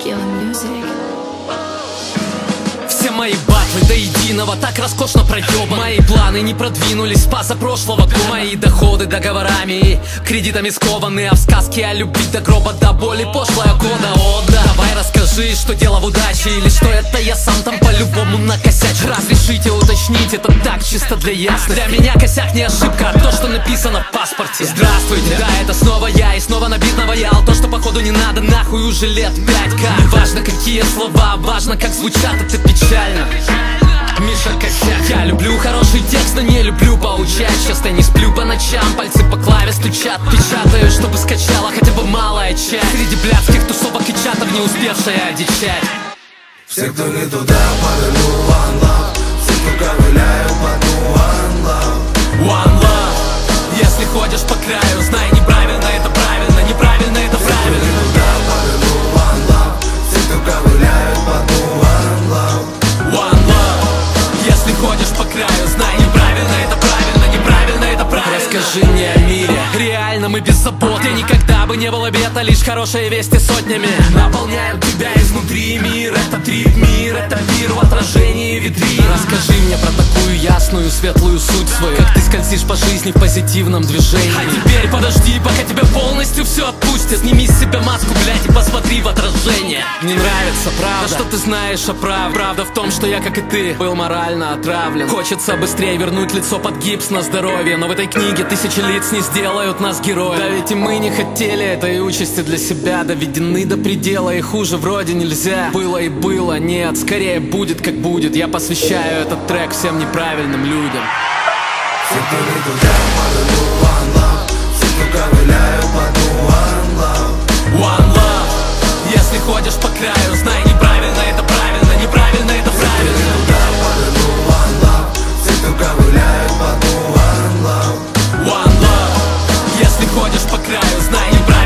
Все мои батлы до единого так роскошно проебаны. Мои планы не продвинулись с позапрошлого года. Мои доходы договорами и кредитами скованы. А в сказке о любви до гроба, до боли пошлая кода. О да, давай расскажи, что дело в удаче, или что это я сам там по-любому накосячу. Разрешите уточнить, это так чисто для ясности. Для меня косяк не ошибка, а то, что написано в паспорте. Здравствуйте, да, это снова я, и снова набит наваял. То, что походу не надо, нахуй уже лет 5К. Не важно какие слова, важно как звучат, это печально. Миша Косяк. Я люблю хороший текст, но не люблю поучать. Часто не сплю по ночам, пальцы по клаве стучат. Печатаю, чтобы скачала хотя бы малая часть среди блядских тусовок и чатов, не успевшая одичать. Все, кто не туда, поверну one love. Все, кто ковыляют по дну one love. One love. Если ходишь по краю, знай, неправильно это правильно, неправильно это правильно. Все, кто не туда, поверну one love. Все, кто ковыляют по дну one love. One love. Если ходишь по краю, знай, неправильно это правильно, неправильно это правильно. Расскажи мне о мире реальном и беззаботном, где никогда бы не было бед, а лишь хорошие вести сотнями наполняют тебя изнутри. Мир — это трип, мир — это мир в отражении витрин. Расскажи мне про такую ясную, светлую суть свою, как ты скользишь по жизни в позитивном движении. А теперь подожди, пока тебя полностью все отпустит. Сними с себя маску, блядь, и посмотри в отражение. Мне нравится правда, что ты знаешь о правде. Правда в том, что я, как и ты, был морально отравлен. Хочется быстрее вернуть лицо под гипс на здоровье, но в этой книге тысячи лиц не сделают нас героями. Да ведь и мы не хотели этой участи для себя, доведены до предела, и хуже вроде нельзя. Было и было, нет, скорее будет как будет. Я посвящаю этот трек всем неправильным людям. Все, кто не туда, поверну one love. Все, кто ковыляют по дну one love. One love. Если ходишь по краю, знай, неправильно это правильно, неправильно это правильно. Все, кто не туда, поверну one love. Все, кто ковыляют по дну one love. One love. Если ходишь по краю, знай, неправильно